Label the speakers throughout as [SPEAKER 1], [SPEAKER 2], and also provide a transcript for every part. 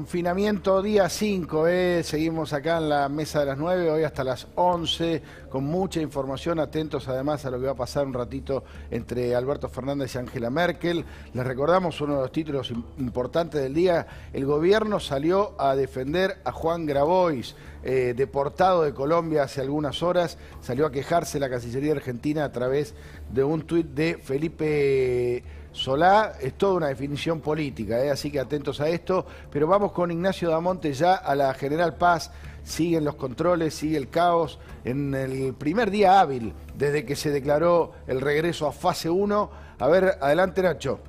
[SPEAKER 1] Confinamiento día 5, seguimos acá en la mesa de las 9, hoy hasta las 11, con mucha información, atentos además a lo que va a pasar un ratito entre Alberto Fernández y Angela Merkel. Les recordamos uno de los títulos importantes del día: el gobierno salió a defender a Juan Grabois, deportado de Colombia hace algunas horas, salió a quejarse la Cancillería Argentina a través de un tuit de Felipe Solá. Es toda una definición política, así que atentos a esto. Pero vamos con Ignacio Damonte ya a la General Paz. Siguen los controles, sigue el caos. En el primer día hábil, desde que se declaró el regreso a fase 1. A ver, adelante Nacho.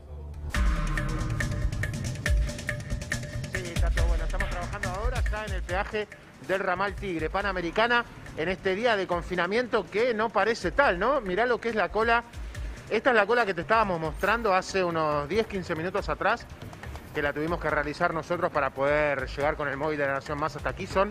[SPEAKER 2] Sí, Tato, bueno, estamos trabajando ahora acá en el peaje del ramal Tigre, Panamericana, en este día de confinamiento que no parece tal, ¿no? Mirá lo que es la cola. Esta es la cola que te estábamos mostrando hace unos 10-15 minutos atrás, que la tuvimos que realizar nosotros para poder llegar con el móvil de la Nación Más hasta aquí. Son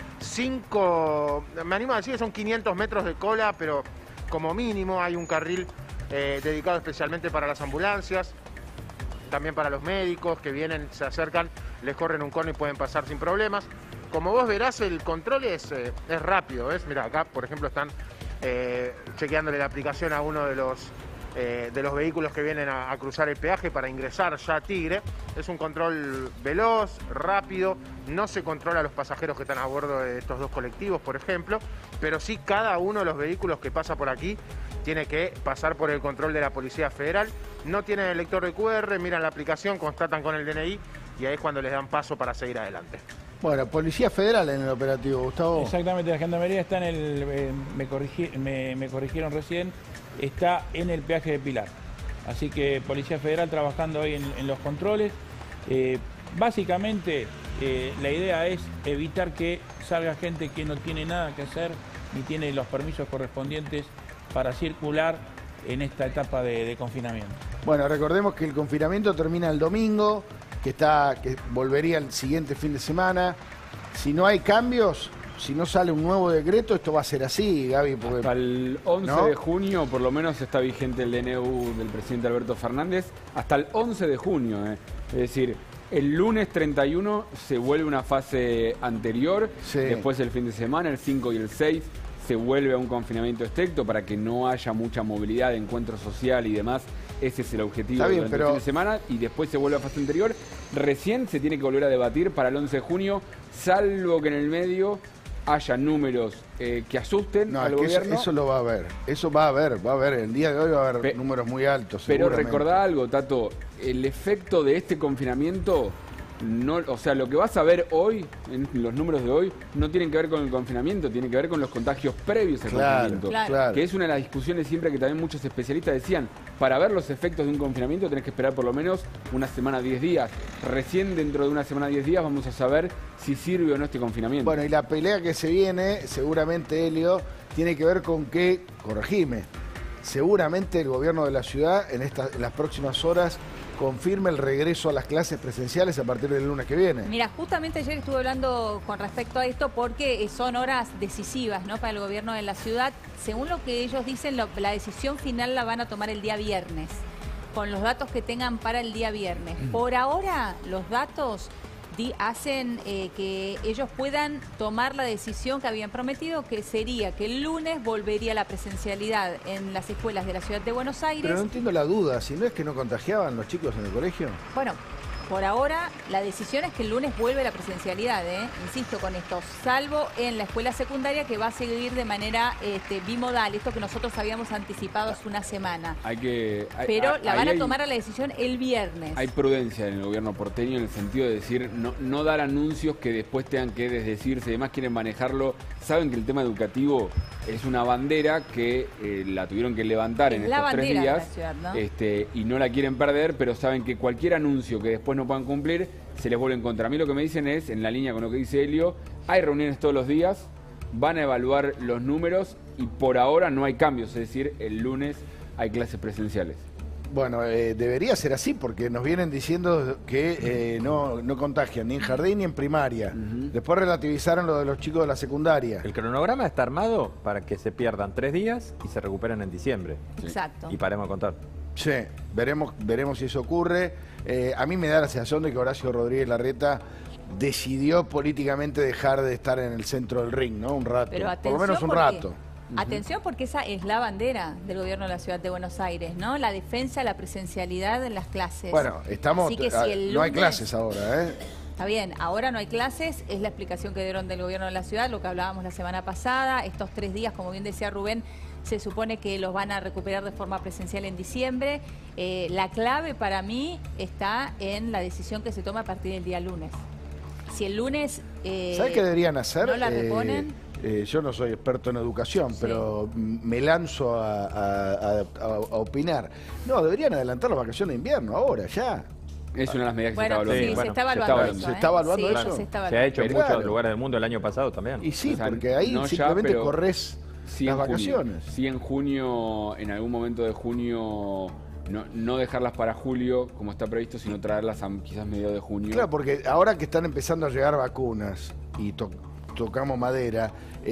[SPEAKER 2] 5, me animo a decir que son 500 metros de cola, pero como mínimo hay un carril dedicado especialmente para las ambulancias, también para los médicos que vienen, se acercan, les corren un cono y pueden pasar sin problemas. Como vos verás, el control es rápido, ¿ves? Mira, acá por ejemplo están chequeándole la aplicación a uno de los vehículos que vienen a cruzar el peaje para ingresar ya a Tigre. Es un control veloz, rápido, no se controla a los pasajeros que están a bordo de estos dos colectivos, por ejemplo, pero sí cada uno de los vehículos que pasa por aquí tiene que pasar por el control de la Policía Federal. No tienen el lector de QR, miran la aplicación, constatan con el DNI y ahí es cuando les dan paso para seguir adelante.
[SPEAKER 1] Bueno, Policía Federal en el operativo, Gustavo.
[SPEAKER 3] Exactamente, la Gendarmería está en el... me corrigieron recién, está en el peaje de Pilar. Así que Policía Federal trabajando hoy en los controles. Básicamente, la idea es evitar que salga gente que no tiene nada que hacer ni tiene los permisos correspondientes para circular en esta etapa de confinamiento.
[SPEAKER 1] Bueno, recordemos que el confinamiento termina el domingo, que volvería el siguiente fin de semana. Si no hay cambios, si no sale un nuevo decreto, esto va a ser así, Gaby. Porque,
[SPEAKER 4] hasta el 11
[SPEAKER 1] ¿no?
[SPEAKER 4] de junio, por lo menos, está vigente el DNU del presidente Alberto Fernández. Hasta el 11 de junio, Es decir, el lunes 31 se vuelve una fase anterior, sí. Después el fin de semana, el 5 y el 6, se vuelve a un confinamiento estricto para que no haya mucha movilidad de encuentro social y demás. Ese es el objetivo del fin de semana y después se vuelve a fase anterior. Recién se tiene que volver a debatir para el 11 de junio, salvo que en el medio haya números que asusten al gobierno.
[SPEAKER 1] Eso lo va a haber, eso va a haber. El día de hoy va a haber números muy altos.
[SPEAKER 4] Pero recordá algo, Tato, el efecto de este confinamiento, no, o sea, lo que vas a ver hoy, en los números de hoy, no tienen que ver con el confinamiento, tienen que ver con los contagios previos al confinamiento. Claro. Que es una de las discusiones siempre que también muchos especialistas decían, para ver los efectos de un confinamiento tenés que esperar por lo menos una semana, 10 días. Recién dentro de una semana, 10 días vamos a saber si sirve o no este confinamiento.
[SPEAKER 1] Bueno, y la pelea que se viene, seguramente, Helio, tiene que ver con que, corregime, seguramente el gobierno de la ciudad en las próximas horas confirme el regreso a las clases presenciales a partir del lunes que viene.
[SPEAKER 5] Mira, justamente ayer estuve hablando con respecto a esto porque son horas decisivas, ¿no?, para el gobierno de la ciudad. Según lo que ellos dicen, la decisión final la van a tomar el día viernes, con los datos que tengan para el día viernes. Por ahora, los datos hacen que ellos puedan tomar la decisión que habían prometido, que sería que el lunes volvería la presencialidad en las escuelas de la ciudad de Buenos Aires.
[SPEAKER 1] Pero no entiendo la duda, si no es que no contagiaban los chicos en el colegio.
[SPEAKER 5] Bueno, por ahora la decisión es que el lunes vuelve la presencialidad, insisto con esto, salvo en la escuela secundaria, que va a seguir de manera bimodal, esto que nosotros habíamos anticipado hace una semana. Pero la van a tomar a la decisión el viernes.
[SPEAKER 4] Hay prudencia en el gobierno porteño en el sentido de decir, no dar anuncios que después tengan que desdecirse, además quieren manejarlo. Saben que el tema educativo es una bandera que la tuvieron que levantar en estos 3 días,
[SPEAKER 5] la ciudad, ¿no?
[SPEAKER 4] Y no la quieren perder, pero saben que cualquier anuncio que después no puedan cumplir, se les vuelve en contra. A mí lo que me dicen es, en la línea con lo que dice Helio, hay reuniones todos los días, van a evaluar los números y por ahora no hay cambios, es decir, el lunes hay clases presenciales.
[SPEAKER 1] Bueno, debería ser así porque nos vienen diciendo que no contagian ni en jardín ni en primaria. Después relativizaron lo de los chicos de la secundaria.
[SPEAKER 6] El cronograma está armado para que se pierdan 3 días y se recuperen en diciembre.
[SPEAKER 5] Exacto.
[SPEAKER 6] Y paremos de contar.
[SPEAKER 1] Sí, veremos si eso ocurre. A mí me da la sensación de que Horacio Rodríguez Larreta decidió políticamente dejar de estar en el centro del ring, ¿no? Un rato,
[SPEAKER 5] Pero
[SPEAKER 1] por lo menos un rato.
[SPEAKER 5] Atención, porque esa es la bandera del gobierno de la ciudad de Buenos Aires, ¿no? La defensa, la presencialidad en las clases.
[SPEAKER 1] Bueno, estamos,
[SPEAKER 5] Así que si el
[SPEAKER 1] no hay
[SPEAKER 5] lunes-
[SPEAKER 1] clases ahora, ¿eh?
[SPEAKER 5] Está bien, ahora no hay clases, es la explicación que dieron del gobierno de la ciudad, lo que hablábamos la semana pasada. Estos 3 días, como bien decía Rubén, se supone que los van a recuperar de forma presencial en diciembre. La clave para mí está en la decisión que se toma a partir del día lunes. Si el lunes
[SPEAKER 1] ¿Sabes qué deberían hacer?
[SPEAKER 5] no la reponen.
[SPEAKER 1] Yo no soy experto en educación, pero me lanzo a opinar. No, deberían adelantar las vacaciones de invierno ahora, ya.
[SPEAKER 4] Es una de las medidas que
[SPEAKER 5] Bueno,
[SPEAKER 4] se está evaluando.
[SPEAKER 5] sí,
[SPEAKER 6] bueno,
[SPEAKER 5] se está
[SPEAKER 6] se está
[SPEAKER 5] evaluando
[SPEAKER 6] evaluando.
[SPEAKER 5] eso.
[SPEAKER 1] ¿Se está evaluando
[SPEAKER 5] Sí,
[SPEAKER 1] eso?
[SPEAKER 5] se está
[SPEAKER 6] Se ha
[SPEAKER 5] evaluando.
[SPEAKER 6] hecho en
[SPEAKER 1] Claro.
[SPEAKER 6] muchos lugares del mundo el año pasado también.
[SPEAKER 1] Y sí,
[SPEAKER 4] O sea,
[SPEAKER 1] porque ahí
[SPEAKER 4] no ya,
[SPEAKER 1] simplemente
[SPEAKER 4] pero
[SPEAKER 1] corres
[SPEAKER 4] Sí,
[SPEAKER 1] las
[SPEAKER 4] en junio.
[SPEAKER 1] vacaciones.
[SPEAKER 4] Sí, en junio, en algún momento de junio, no dejarlas para julio, como está previsto, sino traerlas a quizás mediados de junio.
[SPEAKER 1] Claro, porque ahora que están empezando a llegar vacunas y tocamos madera,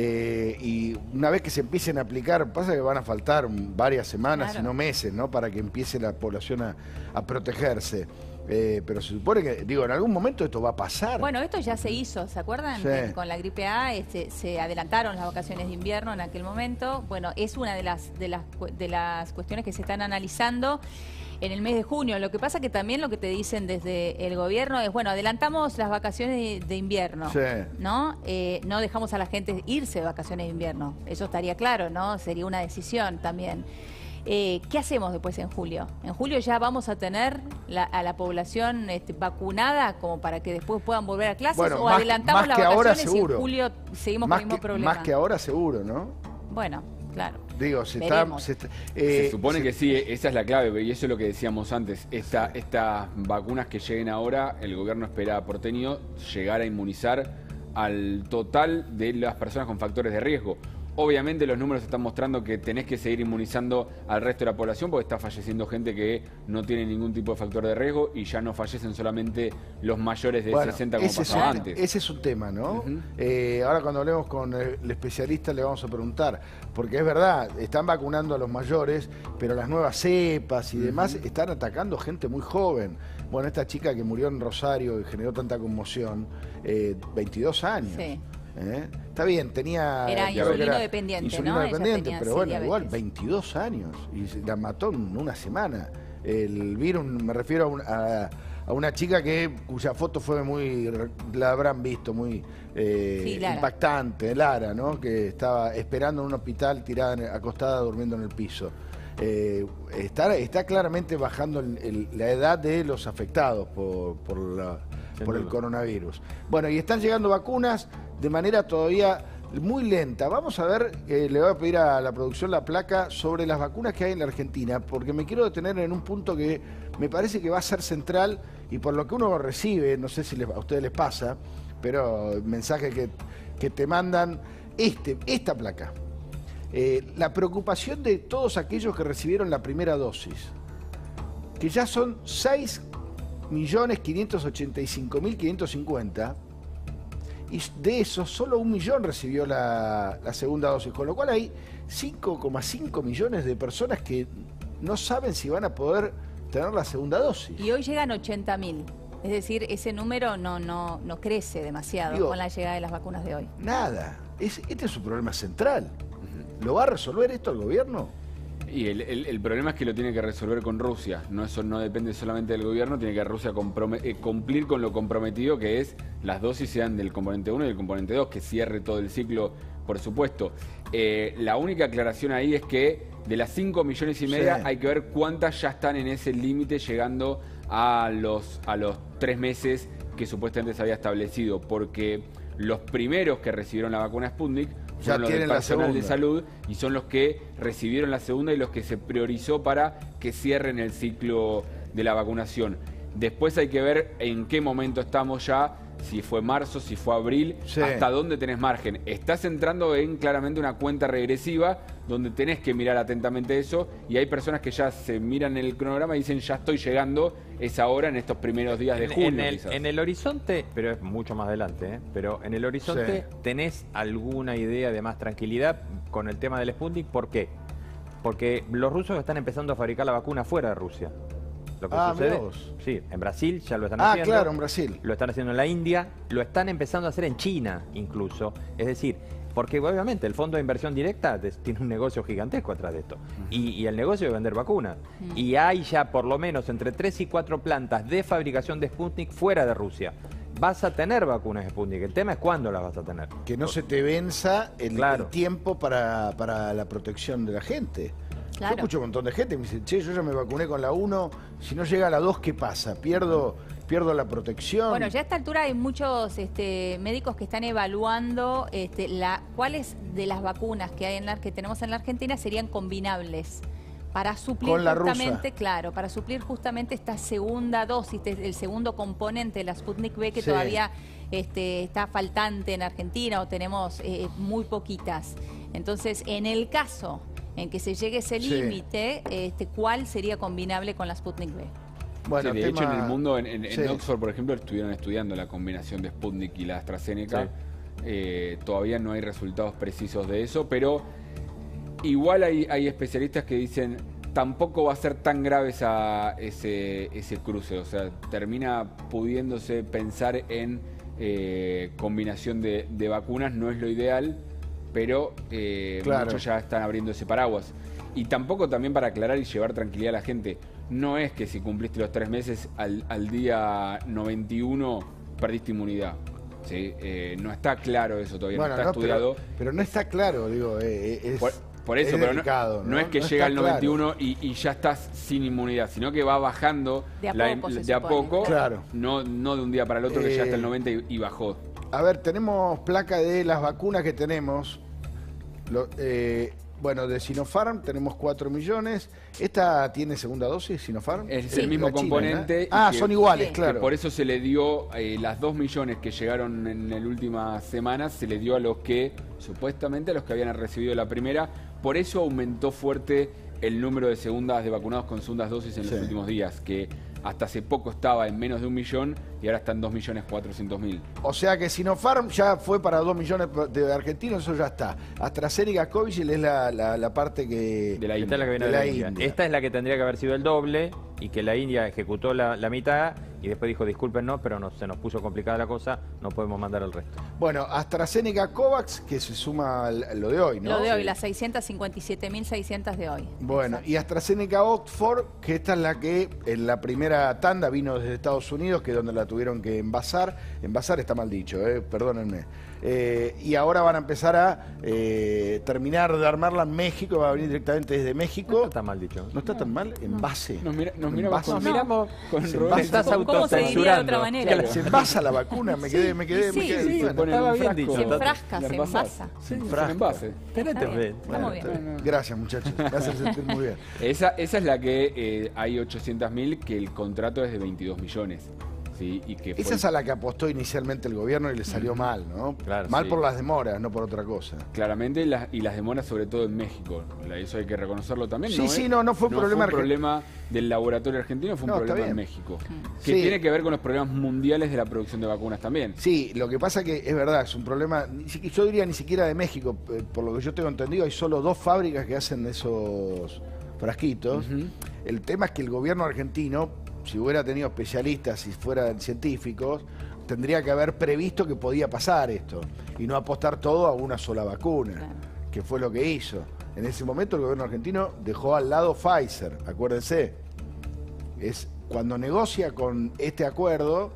[SPEAKER 1] y una vez que se empiecen a aplicar, pasa que van a faltar varias semanas,
[SPEAKER 5] Claro.
[SPEAKER 1] si no meses, ¿no? Para que empiece la población a protegerse. Pero se supone que, digo, en algún momento esto va a pasar.
[SPEAKER 5] Bueno, esto ya se hizo, ¿se acuerdan?
[SPEAKER 1] Sí.
[SPEAKER 5] Con la gripe A se adelantaron las vacaciones de invierno en aquel momento. Bueno, es una de las cuestiones que se están analizando en el mes de junio. Lo que pasa que también lo que te dicen desde el gobierno es, bueno, adelantamos las vacaciones de invierno,
[SPEAKER 1] Sí.
[SPEAKER 5] ¿no? No dejamos a la gente irse de vacaciones de invierno. Eso estaría claro, ¿no? Sería una decisión también. ¿Qué hacemos después en julio? En julio ya vamos a tener a la población vacunada como para que después puedan volver a clases,
[SPEAKER 1] Bueno,
[SPEAKER 5] o
[SPEAKER 1] más-
[SPEAKER 5] adelantamos
[SPEAKER 1] más
[SPEAKER 5] las
[SPEAKER 1] que ahora,
[SPEAKER 5] vacaciones y en
[SPEAKER 1] seguro.
[SPEAKER 5] julio seguimos con el mismo problema.
[SPEAKER 1] Más que ahora seguro, ¿no?
[SPEAKER 5] Bueno, claro.
[SPEAKER 1] Digo, se
[SPEAKER 5] Veremos.
[SPEAKER 4] Se supone que sí, esa es la clave, y eso es lo que decíamos antes. Estas vacunas que lleguen ahora, el gobierno espera porteño llegar a inmunizar al total de las personas con factores de riesgo. Obviamente los números están mostrando que tenés que seguir inmunizando al resto de la población porque está falleciendo gente que no tiene ningún tipo de factor de riesgo y ya no fallecen solamente los mayores de 60 como pasaba antes.
[SPEAKER 1] Ese es un tema, ¿no?
[SPEAKER 4] Ujú.
[SPEAKER 1] Ahora cuando hablemos con el especialista le vamos a preguntar, porque es verdad, están vacunando a los mayores, pero las nuevas cepas y demás están atacando gente muy joven. Bueno, esta chica que murió en Rosario y generó tanta conmoción, 22 años.
[SPEAKER 5] Sí.
[SPEAKER 1] Está bien, tenía...
[SPEAKER 5] Era
[SPEAKER 1] creo que
[SPEAKER 5] insulino dependiente,
[SPEAKER 1] insulino
[SPEAKER 5] ¿no? Ella
[SPEAKER 1] dependiente,
[SPEAKER 5] tenía,
[SPEAKER 1] pero
[SPEAKER 5] sí,
[SPEAKER 1] bueno,
[SPEAKER 5] diabetes.
[SPEAKER 1] igual 22 años y la mató en una semana. El virus, me refiero a una chica cuya foto fue muy, la habrán visto, muy
[SPEAKER 5] Sí, Lara.
[SPEAKER 1] impactante, Lara, ¿no? Que estaba esperando en un hospital tirada, acostada, durmiendo en el piso. Está claramente bajando la edad de los afectados por el coronavirus. Bueno, y están llegando vacunas de manera todavía muy lenta. Vamos a ver, le voy a pedir a la producción la placa sobre las vacunas que hay en la Argentina, porque me quiero detener en un punto que me parece que va a ser central y por lo que uno recibe, no sé si a ustedes les pasa, pero mensajes que te mandan, esta placa. La preocupación de todos aquellos que recibieron la primera dosis, que ya son 6.585.550, y de esos solo 1 millón recibió la segunda dosis, con lo cual hay 5,5 millones de personas que no saben si van a poder tener la segunda dosis.
[SPEAKER 5] Y hoy llegan 80.000. Es decir, ese número no crece demasiado
[SPEAKER 1] Digo,
[SPEAKER 5] con la llegada de las vacunas de hoy.
[SPEAKER 1] Nada. Este es su problema central. ¿Lo va a resolver esto el gobierno?
[SPEAKER 4] Y el problema es que lo tiene que resolver con Rusia. Eso no depende solamente del gobierno, tiene que Rusia cumplir con lo comprometido que es las dosis sean del componente 1 y del componente 2, que cierre todo el ciclo, por supuesto. La única aclaración ahí es que de las 5,5 millones hay que ver cuántas ya están en ese límite llegando a los 3 meses que supuestamente se había establecido, porque los primeros que recibieron la vacuna Sputnik
[SPEAKER 1] Ya
[SPEAKER 4] son los del
[SPEAKER 1] tienen la
[SPEAKER 4] personal de
[SPEAKER 1] segunda.
[SPEAKER 4] salud y son los que recibieron la segunda y los que se priorizó para que cierren el ciclo de la vacunación. Después hay que ver en qué momento estamos ya, si fue marzo, si fue abril,
[SPEAKER 1] Sí.
[SPEAKER 4] hasta dónde tenés margen. Estás entrando en claramente una cuenta regresiva donde tenés que mirar atentamente eso y hay personas que ya se miran el cronograma y dicen ya estoy llegando, es ahora en estos primeros días de junio. quizás.
[SPEAKER 6] En el horizonte, pero es mucho más adelante, pero en el horizonte
[SPEAKER 1] Sí.
[SPEAKER 6] ¿tenés alguna idea de más tranquilidad con el tema del Sputnik? ¿Por qué? Porque los rusos están empezando a fabricar la vacuna fuera de Rusia. Lo que
[SPEAKER 1] Ah,
[SPEAKER 6] sucede,
[SPEAKER 1] mirá vos.
[SPEAKER 6] sí, en Brasil ya lo están
[SPEAKER 1] Ah,
[SPEAKER 6] haciendo.
[SPEAKER 1] claro, en Brasil.
[SPEAKER 6] Lo están haciendo en la India, lo están empezando a hacer en China incluso. Es decir, porque obviamente el Fondo de Inversión Directa tiene un negocio gigantesco atrás de esto. Y el negocio de vender vacunas. Y hay ya por lo menos entre 3 y 4 plantas de fabricación de Sputnik fuera de Rusia. Vas a tener vacunas Sputnik, el tema es cuándo las vas a tener.
[SPEAKER 1] Que no se te venza el
[SPEAKER 6] Claro.
[SPEAKER 1] tiempo para la protección de la gente.
[SPEAKER 5] Claro.
[SPEAKER 1] Yo escucho un montón de gente que me dice, che, yo ya me vacuné con la 1, si no llega a la 2, ¿qué pasa? Pierdo la protección.
[SPEAKER 5] Bueno, ya a esta altura hay muchos médicos que están evaluando cuáles de las vacunas que hay que tenemos en la Argentina serían combinables para suplir
[SPEAKER 1] Con la
[SPEAKER 5] justamente,
[SPEAKER 1] rusa.
[SPEAKER 5] claro, para suplir justamente esta segunda dosis, el segundo componente de la Sputnik V que
[SPEAKER 1] Sí.
[SPEAKER 5] todavía está faltante en Argentina o tenemos muy poquitas. Entonces, en el caso en que se llegue ese
[SPEAKER 1] Sí.
[SPEAKER 5] límite, ¿cuál sería combinable con la Sputnik V?
[SPEAKER 1] Bueno,
[SPEAKER 4] Sí, de hecho, en el mundo,
[SPEAKER 1] Sí.
[SPEAKER 4] en Oxford, por ejemplo, estuvieron estudiando la combinación de Sputnik y la AstraZeneca. Todavía no hay resultados precisos de eso, pero igual hay especialistas que dicen tampoco va a ser tan grave ese cruce. O sea, termina pudiéndose pensar en combinación de vacunas, no es lo ideal, pero
[SPEAKER 1] Claro.
[SPEAKER 4] muchos ya están abriendo ese paraguas. Y tampoco, también para aclarar y llevar tranquilidad a la gente, no es que si cumpliste los 3 meses al día 91 perdiste inmunidad. ¿Sí? No está claro eso todavía,
[SPEAKER 1] Bueno,
[SPEAKER 4] no está estudiado.
[SPEAKER 1] pero no está claro, digo,
[SPEAKER 4] Por eso,
[SPEAKER 1] es
[SPEAKER 4] pero
[SPEAKER 1] delicado,
[SPEAKER 4] no es que
[SPEAKER 1] No
[SPEAKER 4] llega
[SPEAKER 1] está
[SPEAKER 4] al 91 y ya estás sin inmunidad, sino que va bajando
[SPEAKER 5] De a poco, se
[SPEAKER 4] de a
[SPEAKER 5] supone.
[SPEAKER 4] poco,
[SPEAKER 1] Claro.
[SPEAKER 4] no de un día para el otro que ya está el 90 y bajó.
[SPEAKER 1] A ver, tenemos placa de las vacunas que tenemos. Bueno, de Sinopharm tenemos 4 millones. ¿Esta tiene segunda dosis, Sinopharm?
[SPEAKER 4] Es
[SPEAKER 5] Sí.
[SPEAKER 4] el mismo
[SPEAKER 1] La China,
[SPEAKER 4] componente.
[SPEAKER 1] ¿no? Ah,
[SPEAKER 4] y que-
[SPEAKER 1] son iguales,
[SPEAKER 5] Sí.
[SPEAKER 1] claro.
[SPEAKER 4] que por eso se le dio las 2 millones que llegaron en las últimas semanas, se le dio a los que, supuestamente, a los que habían recibido la primera. Por eso aumentó fuerte el número de segundas, de vacunados con segundas dosis en
[SPEAKER 1] Sí.
[SPEAKER 4] los últimos días, que hasta hace poco estaba en menos de 1 millón y ahora está en 2.400.000.
[SPEAKER 1] O sea que Sinopharm ya fue para 2 millones de argentinos, eso ya está. AstraZeneca Covishield es la parte que...
[SPEAKER 4] De la
[SPEAKER 6] Esta es la que viene
[SPEAKER 1] De
[SPEAKER 6] de
[SPEAKER 1] la
[SPEAKER 6] la India.
[SPEAKER 1] India.
[SPEAKER 6] Esta es la que tendría que haber sido el doble y que la India ejecutó la mitad y después dijo, discúlpenos, pero se nos puso complicada la cosa, no podemos mandar el resto.
[SPEAKER 1] Bueno, AstraZeneca Covax, que se suma a lo de hoy, ¿no?
[SPEAKER 5] Lo de hoy,
[SPEAKER 1] Sí.
[SPEAKER 5] las 657.600 de hoy.
[SPEAKER 1] Bueno,
[SPEAKER 5] Exacto.
[SPEAKER 1] y AstraZeneca Oxford, que esta es la que en la primera tanda vino desde Estados Unidos, que es donde la tuvieron que envasar. Envasar está mal dicho, perdónenme. Y ahora van a empezar a terminar de armarla en México, va a venir directamente desde México.
[SPEAKER 6] No está mal dicho.
[SPEAKER 1] ¿No está tan mal? Envase.
[SPEAKER 4] Nos miramos
[SPEAKER 1] Envase.
[SPEAKER 4] con,
[SPEAKER 6] Nos miramos
[SPEAKER 4] con
[SPEAKER 1] Se
[SPEAKER 4] Roberto.
[SPEAKER 6] Te estás
[SPEAKER 5] ¿Cómo se diría de otra
[SPEAKER 6] autocensurando.
[SPEAKER 5] manera?
[SPEAKER 1] Claro, se envasa la vacuna, me quedé.
[SPEAKER 5] sí,
[SPEAKER 1] bueno,
[SPEAKER 4] Se pone en
[SPEAKER 6] estaba
[SPEAKER 4] un
[SPEAKER 6] bien
[SPEAKER 4] frasco.
[SPEAKER 6] dicho.
[SPEAKER 5] Se enfrasca,
[SPEAKER 4] La
[SPEAKER 5] se
[SPEAKER 4] envasás.
[SPEAKER 5] envasa.
[SPEAKER 1] se
[SPEAKER 4] Es un
[SPEAKER 1] enfrasca.
[SPEAKER 4] envase.
[SPEAKER 6] Tenete
[SPEAKER 5] Está bien,
[SPEAKER 6] fe.
[SPEAKER 5] está muy
[SPEAKER 1] Bueno,
[SPEAKER 5] bien.
[SPEAKER 1] Gracias, muchachos. Me hacen sentir muy bien.
[SPEAKER 4] Esa es la que hay 800.000, que el contrato es de 22 millones. ¿Sí? Y que fue-
[SPEAKER 1] Esa es a la que apostó inicialmente el gobierno y le salió mal, ¿no?
[SPEAKER 6] Claro,
[SPEAKER 1] mal
[SPEAKER 4] sí.
[SPEAKER 1] por las demoras, no por otra cosa.
[SPEAKER 4] claramente, y las demoras sobre todo en México. Eso hay que reconocerlo también.
[SPEAKER 1] Sí, no fue un problema
[SPEAKER 4] fue un problema del laboratorio argentino, fue un
[SPEAKER 1] No, está
[SPEAKER 4] problema en
[SPEAKER 1] bien.
[SPEAKER 4] México. Que
[SPEAKER 1] Sí.
[SPEAKER 4] tiene que ver con los problemas mundiales de la producción de vacunas también.
[SPEAKER 1] Sí, lo que pasa que es verdad, es un problema, yo diría ni siquiera de México, por lo que yo tengo entendido, hay solo 2 fábricas que hacen esos frasquitos.
[SPEAKER 4] Ujú.
[SPEAKER 1] El tema es que el gobierno argentino, si hubiera tenido especialistas, si fueran científicos, tendría que haber previsto que podía pasar esto y no apostar todo a una sola vacuna,
[SPEAKER 5] Claro.
[SPEAKER 1] que fue lo que hizo. En ese momento el gobierno argentino dejó al lado Pfizer, acuérdense. Es cuando negocia con este acuerdo,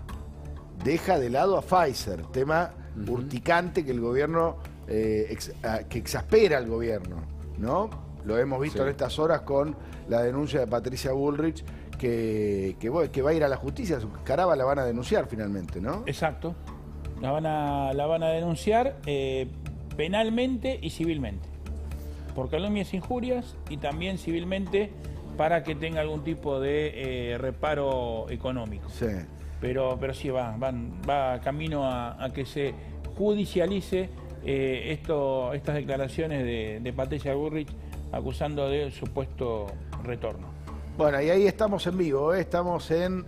[SPEAKER 1] deja de lado a Pfizer, tema urticante que el gobierno, que exaspera al gobierno, ¿no? Lo hemos visto
[SPEAKER 4] Sí.
[SPEAKER 1] en estas horas con la denuncia de Patricia Bullrich, que va a ir a la justicia, su caraba la van a denunciar finalmente, ¿no?
[SPEAKER 3] Exacto. La van a denunciar penalmente y civilmente. Por calumnias e injurias y también civilmente para que tenga algún tipo de reparo económico.
[SPEAKER 1] Sí.
[SPEAKER 3] Pero sí va camino a que se judicialice estas declaraciones de Patricia Bullrich acusando de supuesto retorno.
[SPEAKER 1] Bueno, y ahí estamos en vivo, ¿eh? Estamos en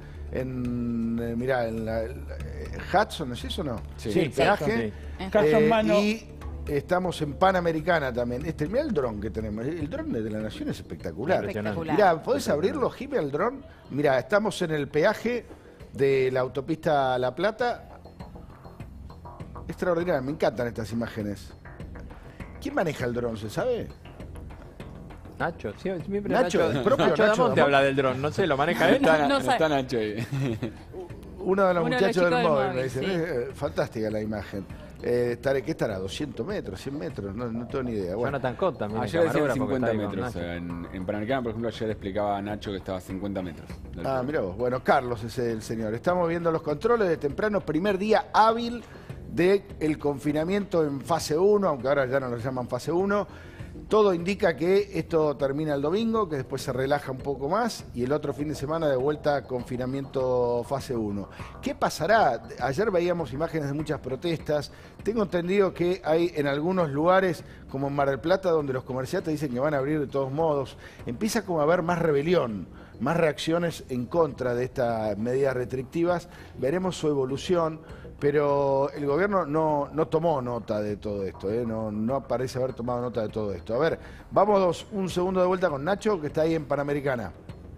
[SPEAKER 1] mirá, en la Hudson, ¿es eso o no?
[SPEAKER 4] Sí.
[SPEAKER 1] el
[SPEAKER 3] exacto,
[SPEAKER 1] peaje.
[SPEAKER 5] sí.
[SPEAKER 3] Hudson Mano.
[SPEAKER 1] Y Estamos en Panamericana también. Mirá el dron que tenemos. El dron de la Nación es espectacular.
[SPEAKER 5] Espectacular.
[SPEAKER 1] Mirá, ¿podés abrirlo, Jimmy, el dron? Mirá, estamos en el peaje de la autopista La Plata. Extraordinario, me encantan estas imágenes. ¿Quién maneja el dron, se sabe?
[SPEAKER 6] Nacho, sí, siempre
[SPEAKER 1] Nacho, el propio
[SPEAKER 6] Nacho
[SPEAKER 1] Nacho
[SPEAKER 6] Damonte habla del dron, no sé, lo maneja él.
[SPEAKER 4] Está Nacho ahí.
[SPEAKER 1] Uno de los muchachos del móvil, me
[SPEAKER 5] sí.
[SPEAKER 1] dicen, fantástica la imagen. ¿Qué estará? ¿200 metros? ¿100 metros? No tengo ni idea. Bueno,
[SPEAKER 6] Jonathan Cott también.
[SPEAKER 4] Ayer decían
[SPEAKER 6] camarógrafo,
[SPEAKER 4] 50
[SPEAKER 6] que está ahí con
[SPEAKER 4] metros.
[SPEAKER 6] Nacho.
[SPEAKER 4] En Panamericana, por ejemplo, ayer le explicaba a Nacho que estaba a 50 metros.
[SPEAKER 1] mirá vos. Bueno, Carlos es el señor. Estamos viendo los controles de temprano, primer día hábil del confinamiento en fase 1, aunque ahora ya no lo llaman fase 1. Todo indica que esto termina el domingo, que después se relaja un poco más y el otro fin de semana de vuelta a confinamiento fase 1. ¿Qué pasará? Ayer veíamos imágenes de muchas protestas. Tengo entendido que hay en algunos lugares, como en Mar del Plata, donde los comerciantes dicen que van a abrir de todos modos. Empieza como a haber más rebelión, más reacciones en contra de estas medidas restrictivas. Veremos su evolución. Pero el gobierno no tomó nota de todo esto, no parece haber tomado nota de todo esto. A ver, vamos un segundo de vuelta con Nacho, que está ahí en Panamericana.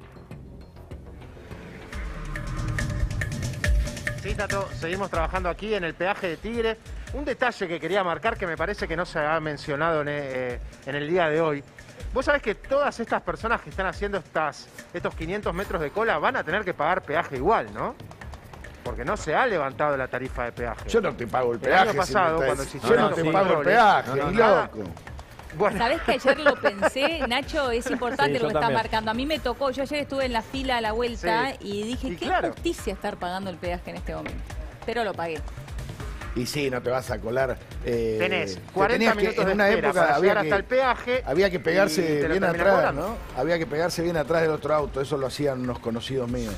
[SPEAKER 2] Sí, Tato, seguimos trabajando aquí en el peaje de Tigre. Un detalle que quería marcar que me parece que no se ha mencionado en el día de hoy. Vos sabés que todas estas personas que están haciendo estos 500 metros de cola van a tener que pagar peaje igual, ¿no? Porque no se ha levantado la tarifa de peaje.
[SPEAKER 1] Yo no te pago el peaje.
[SPEAKER 2] El año pasado, cuando existieron
[SPEAKER 1] yo no
[SPEAKER 2] los
[SPEAKER 1] te pago el
[SPEAKER 2] controles,
[SPEAKER 1] peaje, ni loco.
[SPEAKER 2] Bueno,
[SPEAKER 5] ¿Sabés que ayer lo pensé, Nacho? Es importante
[SPEAKER 6] Sí,
[SPEAKER 5] lo
[SPEAKER 6] yo
[SPEAKER 5] que está
[SPEAKER 6] también.
[SPEAKER 5] marcando. A mí me tocó, yo ayer estuve en la fila a la vuelta
[SPEAKER 2] Sí.
[SPEAKER 5] y dije,
[SPEAKER 2] Y
[SPEAKER 5] qué
[SPEAKER 2] claro.
[SPEAKER 5] justicia estar pagando el peaje en este momento. Pero lo pagué.
[SPEAKER 1] Y sí, no te vas a colar.
[SPEAKER 2] tenés
[SPEAKER 1] te
[SPEAKER 2] 40
[SPEAKER 1] tenías que-
[SPEAKER 2] minutos
[SPEAKER 1] en
[SPEAKER 2] de
[SPEAKER 1] una
[SPEAKER 2] espera
[SPEAKER 1] época
[SPEAKER 2] para
[SPEAKER 1] había
[SPEAKER 2] llegar hasta el peaje.
[SPEAKER 1] Había que
[SPEAKER 2] y
[SPEAKER 1] pegarse
[SPEAKER 2] te lo
[SPEAKER 1] bien
[SPEAKER 2] terminan
[SPEAKER 1] atrás,
[SPEAKER 2] cobrando.
[SPEAKER 1] ¿no? Había que pegarse bien atrás del otro auto. Eso lo hacían unos conocidos míos.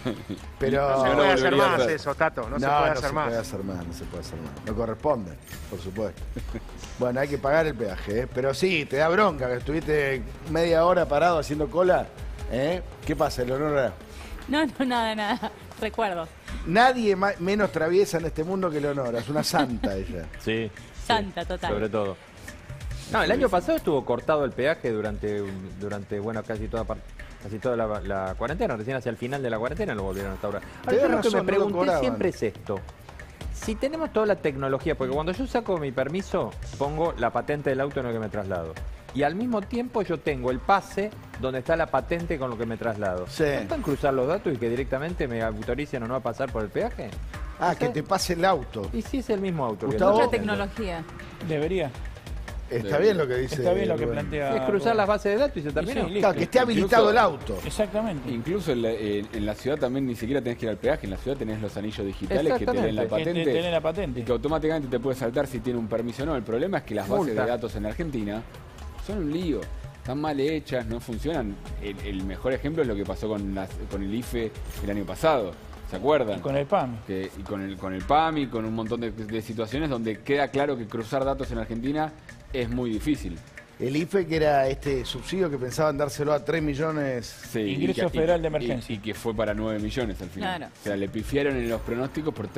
[SPEAKER 1] Pero
[SPEAKER 2] No se
[SPEAKER 4] no
[SPEAKER 2] puede
[SPEAKER 4] lo
[SPEAKER 2] hacer
[SPEAKER 4] volvería a
[SPEAKER 2] más
[SPEAKER 4] hacer.
[SPEAKER 2] eso, Tato. No se puede
[SPEAKER 1] no
[SPEAKER 2] hacer
[SPEAKER 1] se
[SPEAKER 2] más.
[SPEAKER 1] puede hacer más, no se puede hacer más. No corresponde, por supuesto. Bueno, hay que pagar el peaje, ¿eh? Pero sí, te da bronca que estuviste media hora parado haciendo cola. ¿Eh? ¿Qué pasa, Leonora?
[SPEAKER 5] No, nada. Recuerdos.
[SPEAKER 1] Nadie menos traviesa en este mundo que Leonora. Es una santa ella.
[SPEAKER 6] Sí.
[SPEAKER 5] Santa, total.
[SPEAKER 6] Sobre todo. No, el año pasado estuvo cortado el peaje durante bueno, casi toda la cuarentena. Recién hacia el final de la cuarentena lo volvieron a instaurar. Ahora, yo lo que me pregunté siempre es esto. Si tenemos toda la tecnología, porque cuando yo saco mi permiso, pongo la patente del auto en el que me traslado. Y al mismo tiempo yo tengo el pase donde está la patente con lo que me traslado.
[SPEAKER 1] Sí.
[SPEAKER 6] ¿No pueden cruzar los datos y que directamente me autoricen o no a pasar por el peaje?
[SPEAKER 1] Ah, que te pase el auto.
[SPEAKER 6] Y si es el mismo auto.
[SPEAKER 1] Gustavo,
[SPEAKER 6] que
[SPEAKER 5] Mucha
[SPEAKER 6] yo tengo.
[SPEAKER 5] tecnología.
[SPEAKER 3] Debería.
[SPEAKER 1] Está bien lo que dice.
[SPEAKER 3] Está bien lo que
[SPEAKER 1] Rubén.
[SPEAKER 3] plantea.
[SPEAKER 6] Es cruzar las bases de datos y se terminó.
[SPEAKER 3] sí, listo.
[SPEAKER 1] Claro, que esté habilitado el auto.
[SPEAKER 3] Exactamente.
[SPEAKER 4] Incluso en la ciudad también ni siquiera tenés que ir al peaje, en la ciudad tenés los anillos digitales que te den la
[SPEAKER 6] Exactamente.
[SPEAKER 4] patente.
[SPEAKER 3] Que te den la patente.
[SPEAKER 4] Y que automáticamente te puede saltar si tiene un permiso o no. El problema es que las bases
[SPEAKER 6] Multa.
[SPEAKER 4] de datos en Argentina son un lío. Están mal hechas, no funcionan. El mejor ejemplo es lo que pasó con el IFE el año pasado. ¿Se acuerdan?
[SPEAKER 3] Y con el PAM.
[SPEAKER 4] Y con el PAM y con un montón de situaciones donde queda claro que cruzar datos en Argentina es muy difícil.
[SPEAKER 1] El IFE, que era este subsidio que pensaban dárselo a 3 millones.
[SPEAKER 4] Sí,
[SPEAKER 3] Ingreso federal de emergencia.
[SPEAKER 4] Y que fue para 9 millones al final.
[SPEAKER 5] Claro.
[SPEAKER 4] O sea, le pifiaron en los pronósticos por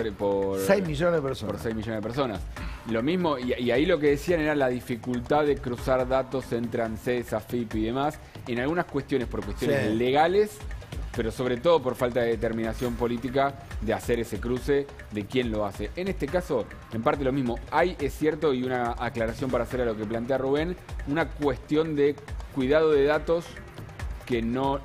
[SPEAKER 1] 6 millones de personas.
[SPEAKER 4] por 6 millones de personas. Lo mismo, y ahí lo que decían era la dificultad de cruzar datos entre ANSES, AFIP y demás, en algunas cuestiones, por cuestiones
[SPEAKER 1] Sí.
[SPEAKER 4] legales, pero sobre todo por falta de determinación política de hacer ese cruce, de quién lo hace. En este caso, en parte lo mismo. Hay, es cierto, y una aclaración para hacer a lo que plantea Rubén, una cuestión de cuidado de datos que no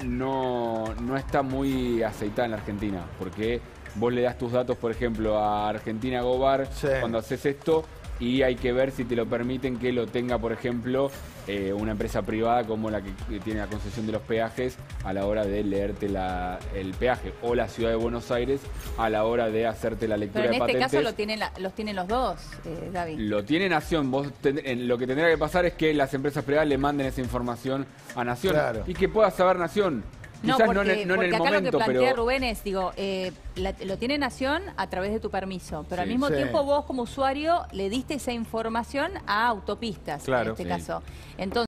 [SPEAKER 4] está muy aceitada en la Argentina, porque vos le das tus datos, por ejemplo, a Argentina Gobar
[SPEAKER 1] Sí.
[SPEAKER 4] cuando haces esto, y hay que ver si te lo permiten que lo tenga, por ejemplo, una empresa privada como la que tiene la concesión de los peajes a la hora de leerte el peaje, o la ciudad de Buenos Aires a la hora de hacerte la lectura
[SPEAKER 5] Pero en
[SPEAKER 4] de
[SPEAKER 5] este
[SPEAKER 4] patentes.
[SPEAKER 5] caso los tienen los dos, David.
[SPEAKER 4] Lo tiene Nación. Lo que tendrá que pasar es que las empresas privadas le manden esa información a Nación
[SPEAKER 1] Claro.
[SPEAKER 4] y que pueda saber Nación.
[SPEAKER 5] No,
[SPEAKER 4] Quizás
[SPEAKER 5] porque,
[SPEAKER 4] no en el
[SPEAKER 5] acá
[SPEAKER 4] momento,
[SPEAKER 5] lo que plantea
[SPEAKER 4] pero
[SPEAKER 5] Rubén es, lo tiene Nación a través de tu permiso, pero al
[SPEAKER 4] Sí.
[SPEAKER 5] mismo
[SPEAKER 1] Sí.
[SPEAKER 5] tiempo vos como usuario le diste esa información a autopistas,
[SPEAKER 6] Claro.
[SPEAKER 5] en este
[SPEAKER 4] Sí.
[SPEAKER 5] caso. Entonces,